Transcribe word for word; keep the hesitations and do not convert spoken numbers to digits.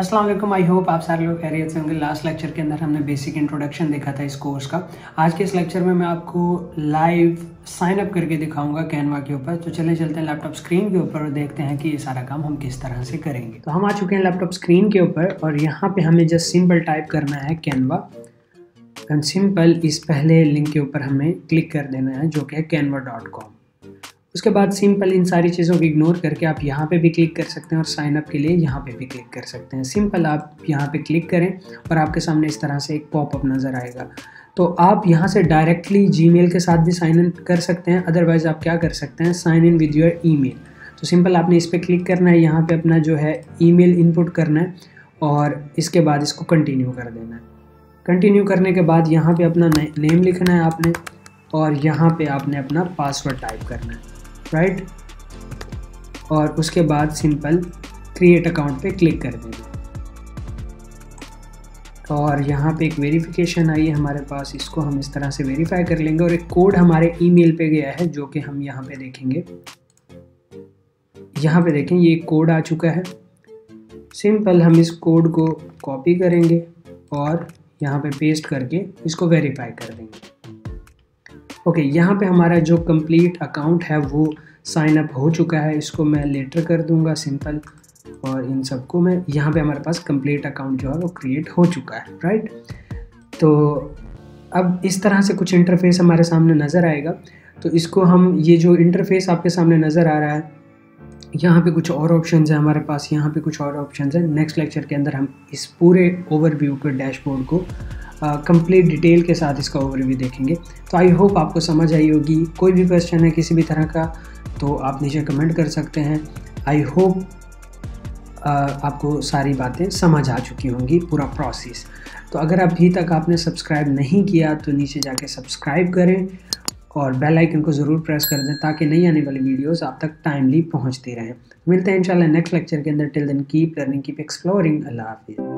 अस्सलाम वालेकुम। I hope आप सारे लोग खैरियत से होंगे। लास्ट लेक्चर के अंदर हमने बेसिक इंट्रोडक्शन देखा था इस कोर्स का। आज के इस लेक्चर में मैं आपको लाइव साइन अप करके दिखाऊंगा कैनवा के ऊपर। तो चले चलते हैं लैपटॉप स्क्रीन के ऊपर और देखते हैं कि ये सारा काम हम किस तरह से करेंगे। तो हम आ चुके हैं लैपटॉप स्क्रीन के ऊपर और यहाँ पे हमें जस्ट सिंपल टाइप करना है कैनवा एंड सिंपल इस पहले लिंक के ऊपर हमें क्लिक कर देना है जो कि है कैनवा डॉट कॉम। उसके बाद सिंपल इन सारी चीज़ों को इग्नोर करके आप यहाँ पे भी क्लिक कर सकते हैं और साइन अप के लिए यहाँ पे भी क्लिक कर सकते हैं। सिंपल आप यहाँ पे क्लिक करें और आपके सामने इस तरह से एक पॉपअप नज़र आएगा। तो आप यहाँ से डायरेक्टली जीमेल के साथ भी साइन इन कर सकते हैं, अदरवाइज़ आप क्या कर सकते हैं, sign in with your email. तो सिंपल आपने इस पर क्लिक करना है, यहाँ पर अपना जो है ईमेल इनपुट करना है और इसके बाद इसको कंटिन्यू कर देना है। कंटिन्यू करने के बाद यहाँ पर अपना नेम लिखना है आपने और यहाँ पर आपने अपना पासवर्ड टाइप करना है, राइट right? और उसके बाद सिंपल क्रिएट अकाउंट पे क्लिक कर देंगे और यहाँ पे एक वेरिफिकेशन आई है हमारे पास, इसको हम इस तरह से वेरीफाई कर लेंगे और एक कोड हमारे ईमेल पे गया है जो कि हम यहाँ पे देखेंगे। यहाँ पे देखें ये कोड आ चुका है। सिंपल हम इस कोड को कॉपी करेंगे और यहाँ पे पेस्ट करके इसको वेरीफाई कर देंगे। ओके okay, यहाँ पे हमारा जो कंप्लीट अकाउंट है वो साइन अप हो चुका है। इसको मैं लेटर कर दूंगा सिंपल और इन सबको मैं यहाँ पे हमारे पास कंप्लीट अकाउंट जो है वो क्रिएट हो चुका है, राइट। तो अब इस तरह से कुछ इंटरफेस हमारे सामने नज़र आएगा। तो इसको हम ये जो इंटरफेस आपके सामने नज़र आ रहा है, यहाँ पे कुछ और ऑप्शंस हैं हमारे पास, यहाँ पे कुछ और ऑप्शंस हैं। नेक्स्ट लेक्चर के अंदर हम इस पूरे ओवरव्यू के डैशबोर्ड को कंप्लीट uh, डिटेल के साथ इसका ओवरव्यू देखेंगे। तो आई होप आपको समझ आई होगी। कोई भी क्वेश्चन है किसी भी तरह का तो आप नीचे कमेंट कर सकते हैं। आई होप uh, आपको सारी बातें समझ आ चुकी होंगी, पूरा प्रोसेस। तो अगर अभी तक आपने सब्सक्राइब नहीं किया तो नीचे जाके सब्सक्राइब करें और बेल आइकन को ज़रूर प्रेस कर दें ताकि नई आने वाली वीडियोस आप तक टाइमली पहुंचती रहें। मिलते हैं इंशाल्लाह नेक्स्ट लेक्चर के अंदर। Till then keep learning, keep exploring. Allah हाफिज़।